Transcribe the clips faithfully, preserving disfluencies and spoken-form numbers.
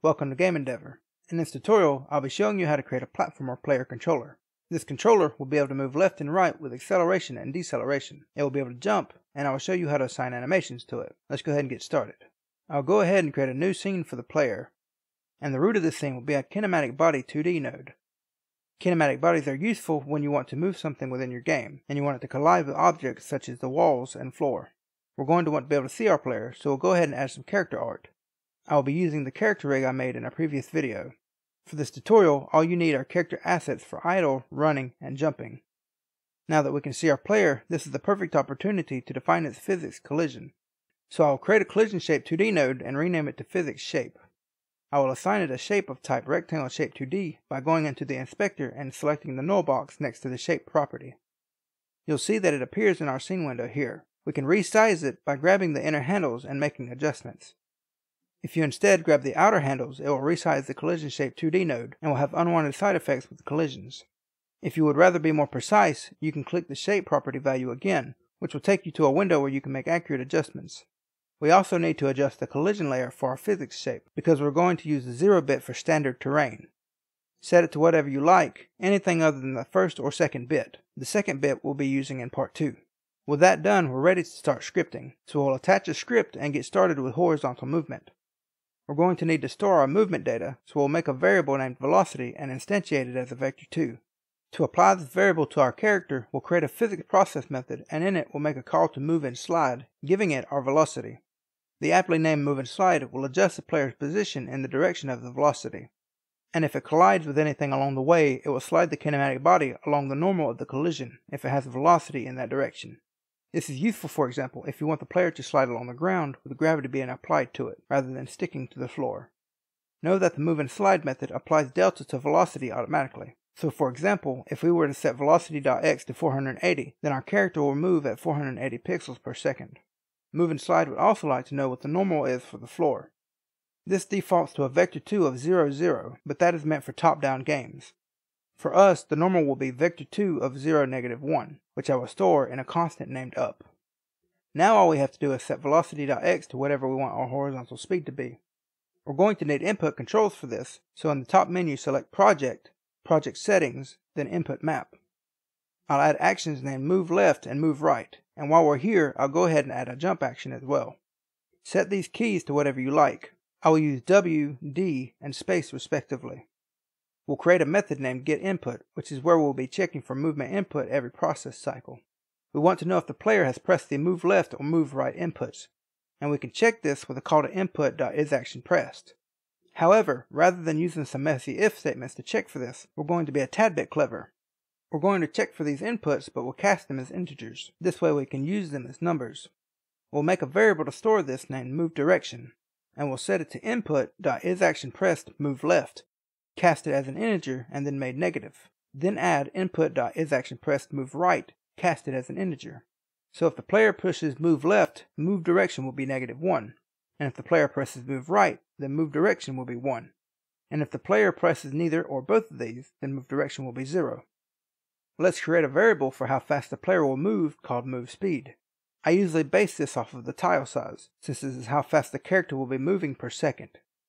Welcome to Game Endeavor. In this tutorial, I'll be showing you how to create a platformer player controller. This controller will be able to move left and right with acceleration and deceleration. It will be able to jump, and I will show you how to assign animations to it. Let's go ahead and get started. I'll go ahead and create a new scene for the player, and the root of this scene will be a kinematic body two D node. Kinematic bodies are useful when you want to move something within your game, and you want it to collide with objects such as the walls and floor. We're going to want to be able to see our player, so we'll go ahead and add some character art. I will be using the character rig I made in a previous video. For this tutorial, all you need are character assets for idle, running, and jumping. Now that we can see our player, this is the perfect opportunity to define its physics collision. So I will create a collision shape two D node and rename it to physics shape. I will assign it a shape of type rectangle shape two D by going into the inspector and selecting the null box next to the shape property. You'll see that it appears in our scene window here. We can resize it by grabbing the inner handles and making adjustments. If you instead grab the outer handles, it will resize the collision shape two D node and will have unwanted side effects with collisions. If you would rather be more precise, you can click the shape property value again, which will take you to a window where you can make accurate adjustments. We also need to adjust the collision layer for our physics shape because we're going to use the zero bit for standard terrain. Set it to whatever you like, anything other than the first or second bit. The second bit we'll be using in part two. With that done, we're ready to start scripting, so we'll attach a script and get started with horizontal movement. We're going to need to store our movement data, so we'll make a variable named velocity and instantiate it as a vector two. To apply this variable to our character, we'll create a physics process method, and in it we'll make a call to move and slide, giving it our velocity. The aptly named move and slide will adjust the player's position in the direction of the velocity. And if it collides with anything along the way, it will slide the kinematic body along the normal of the collision if it has velocity in that direction. This is useful, for example, if you want the player to slide along the ground with gravity being applied to it, rather than sticking to the floor. Know that the move and slide method applies delta to velocity automatically. So for example, if we were to set velocity.x to four hundred eighty, then our character will move at four hundred eighty pixels per second. Move and slide would also like to know what the normal is for the floor. This defaults to a vector two of zero, zero, but that is meant for top-down games. For us, the normal will be vector two of zero, negative one, which I will store in a constant named up. Now all we have to do is set velocity.x to whatever we want our horizontal speed to be. We're going to need input controls for this, so in the top menu select Project, Project Settings, then Input Map. I'll add actions named Move Left and Move Right, and while we're here, I'll go ahead and add a jump action as well. Set these keys to whatever you like. I will use W, D, and space respectively. We'll create a method named getInput, which is where we'll be checking for movement input every process cycle. We want to know if the player has pressed the move left or move right inputs, and we can check this with a call to input.isActionPressed. However, rather than using some messy if statements to check for this, we're going to be a tad bit clever. We're going to check for these inputs, but we'll cast them as integers. This way we can use them as numbers. We'll make a variable to store this named moveDirection, and we'll set it to input.isActionPressed move left. Cast it as an integer and then made negative. Then add input.isActionPressed move right, cast it as an integer. So if the player pushes move left, move direction will be negative one. And if the player presses move right, then move direction will be one. And if the player presses neither or both of these, then move direction will be zero. Let's create a variable for how fast the player will move called move speed. I usually base this off of the tile size, since this is how fast the character will be moving per second.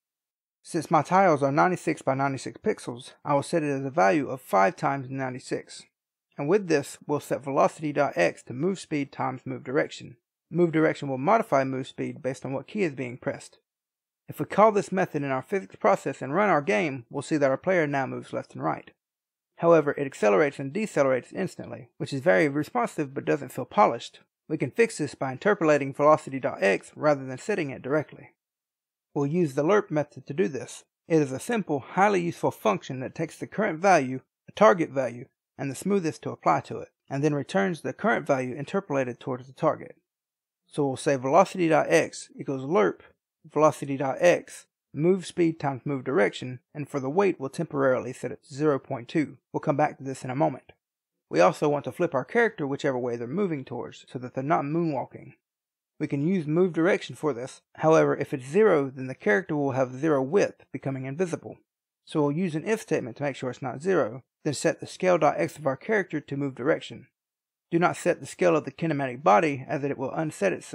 Since my tiles are ninety-six by ninety-six pixels, I will set it as a value of five times ninety-six. And with this, we'll set velocity.x to move speed times move direction. Move direction will modify move speed based on what key is being pressed. If we call this method in our physics process and run our game, we'll see that our player now moves left and right. However, it accelerates and decelerates instantly, which is very responsive but doesn't feel polished. We can fix this by interpolating velocity.x rather than setting it directly. We'll use the lerp method to do this. It is a simple, highly useful function that takes the current value, a target value, and the smoothest to apply to it, and then returns the current value interpolated towards the target. So we'll say velocity.x equals lerp velocity.x move speed times move direction, and for the weight we'll temporarily set it to zero point two. We'll come back to this in a moment. We also want to flip our character whichever way they're moving towards, so that they're not moonwalking. We can use move direction for this. However, if it's zero, then the character will have zero width, becoming invisible. So we'll use an if statement to make sure it's not zero, then set the scale.x of our character to move direction. Do not set the scale of the kinematic body, as it will unset itself.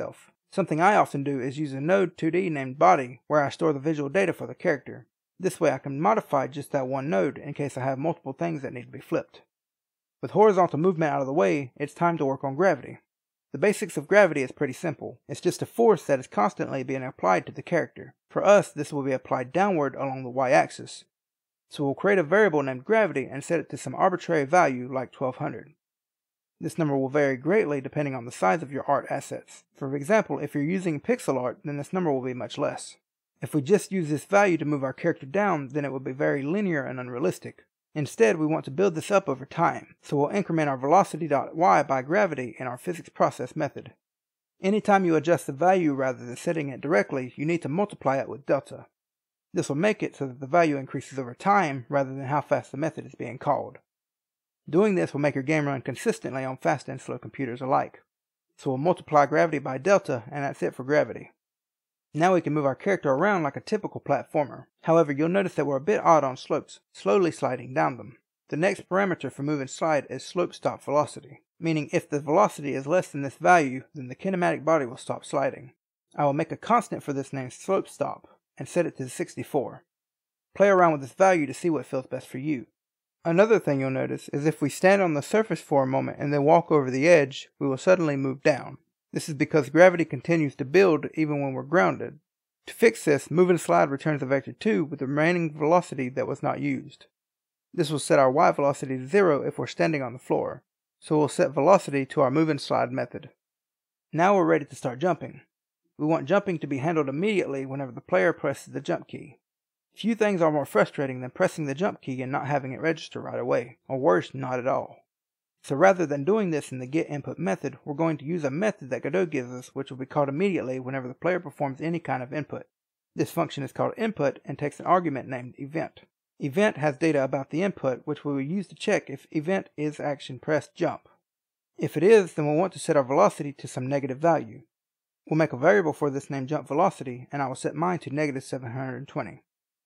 Something I often do is use a node two D named body where I store the visual data for the character. This way I can modify just that one node in case I have multiple things that need to be flipped. With horizontal movement out of the way, it's time to work on gravity. The basics of gravity is pretty simple. It's just a force that is constantly being applied to the character. For us, this will be applied downward along the y-axis. So we'll create a variable named gravity and set it to some arbitrary value like twelve hundred. This number will vary greatly depending on the size of your art assets. For example, if you're using pixel art, then this number will be much less. If we just use this value to move our character down, then it would be very linear and unrealistic. Instead, we want to build this up over time, so we'll increment our velocity.y by gravity in our physics process method. Anytime you adjust the value rather than setting it directly, you need to multiply it with delta. This will make it so that the value increases over time rather than how fast the method is being called. Doing this will make your game run consistently on fast and slow computers alike. So we'll multiply gravity by delta, and that's it for gravity. Now we can move our character around like a typical platformer. However, you'll notice that we're a bit odd on slopes, slowly sliding down them. The next parameter for move and slide is slope stop velocity, meaning if the velocity is less than this value, then the kinematic body will stop sliding. I will make a constant for this named slope stop, and set it to sixty-four. Play around with this value to see what feels best for you. Another thing you'll notice is if we stand on the surface for a moment and then walk over the edge, we will suddenly move down. This is because gravity continues to build even when we're grounded. To fix this, move and slide returns a vector two with the remaining velocity that was not used. This will set our y velocity to zero if we're standing on the floor, so we'll set velocity to our move and slide method. Now we're ready to start jumping. We want jumping to be handled immediately whenever the player presses the jump key. Few things are more frustrating than pressing the jump key and not having it register right away, or worse, not at all. So rather than doing this in the getInput method, we're going to use a method that Godot gives us which will be called immediately whenever the player performs any kind of input. This function is called input and takes an argument named event. Event has data about the input which we will use to check if event is action pressed jump. If it is, then we'll want to set our velocity to some negative value. We'll make a variable for this named jump velocity, and I will set mine to negative seven hundred twenty.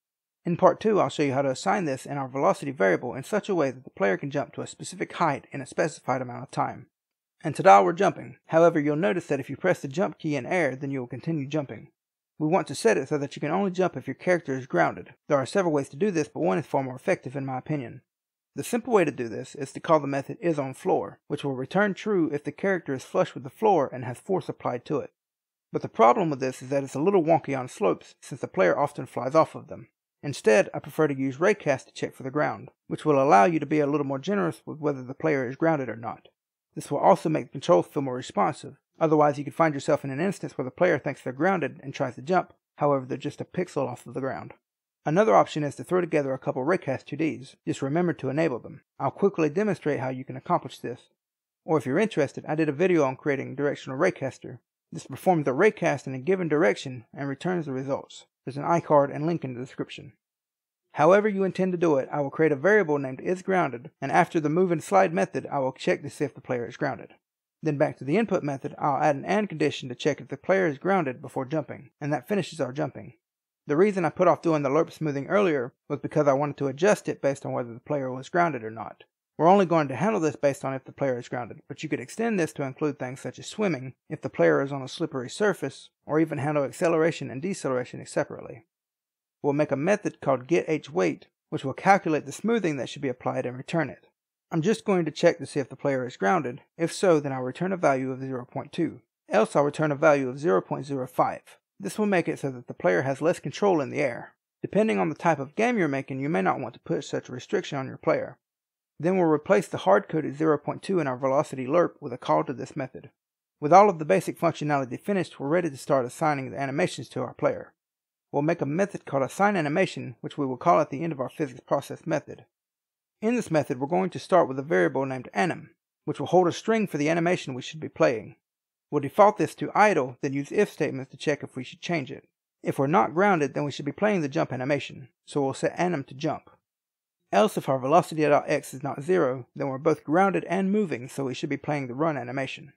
In part two, I'll show you how to assign this in our velocity variable in such a way that the player can jump to a specific height in a specified amount of time. And ta-da, we're jumping. However, you'll notice that if you press the jump key in air, then you will continue jumping. We want to set it so that you can only jump if your character is grounded. There are several ways to do this, but one is far more effective in my opinion. The simple way to do this is to call the method isOnFloor, which will return true if the character is flush with the floor and has force applied to it. But the problem with this is that it's a little wonky on slopes since the player often flies off of them. Instead, I prefer to use raycast to check for the ground, which will allow you to be a little more generous with whether the player is grounded or not. This will also make the controls feel more responsive, otherwise you could find yourself in an instance where the player thinks they're grounded and tries to jump, however they're just a pixel off of the ground. Another option is to throw together a couple raycast two Ds, just remember to enable them. I'll quickly demonstrate how you can accomplish this. Or if you're interested, I did a video on creating a directional raycaster. This performs the raycast in a given direction and returns the results. There's an iCard and link in the description. However you intend to do it, I will create a variable named isGrounded, and after the move and slide method, I will check to see if the player is grounded. Then back to the input method, I'll add an AND condition to check if the player is grounded before jumping, and that finishes our jumping. The reason I put off doing the lerp smoothing earlier was because I wanted to adjust it based on whether the player was grounded or not. We're only going to handle this based on if the player is grounded, but you could extend this to include things such as swimming, if the player is on a slippery surface, or even handle acceleration and deceleration separately. We'll make a method called getHWeight, which will calculate the smoothing that should be applied and return it. I'm just going to check to see if the player is grounded. If so, then I'll return a value of zero point two. Else I'll return a value of zero point zero five. This will make it so that the player has less control in the air. Depending on the type of game you're making, you may not want to put such a restriction on your player. Then we'll replace the hard-coded zero point two in our velocity lerp with a call to this method. With all of the basic functionality finished, we're ready to start assigning the animations to our player. We'll make a method called assign_animation, which we will call at the end of our physics process method. In this method, we're going to start with a variable named anim, which will hold a string for the animation we should be playing. We'll default this to idle, then use if statements to check if we should change it. If we're not grounded, then we should be playing the jump animation, so we'll set anim to jump. Else, if our velocity.x is not zero, then we're both grounded and moving, so we should be playing the run animation.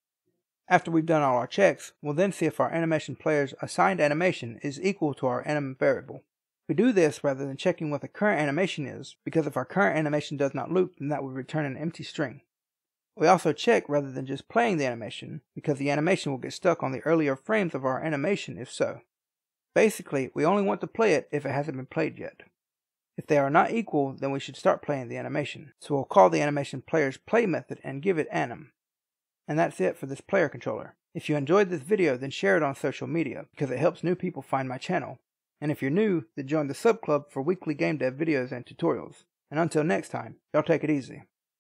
After we've done all our checks, we'll then see if our animation player's assigned animation is equal to our anim variable. We do this rather than checking what the current animation is, because if our current animation does not loop, then that would return an empty string. We also check rather than just playing the animation, because the animation will get stuck on the earlier frames of our animation if so. Basically, we only want to play it if it hasn't been played yet. If they are not equal, then we should start playing the animation. So we'll call the animation player's play method and give it anim. And that's it for this player controller. If you enjoyed this video, then share it on social media, because it helps new people find my channel. And if you're new, then join the sub club for weekly game dev videos and tutorials. And until next time, y'all take it easy.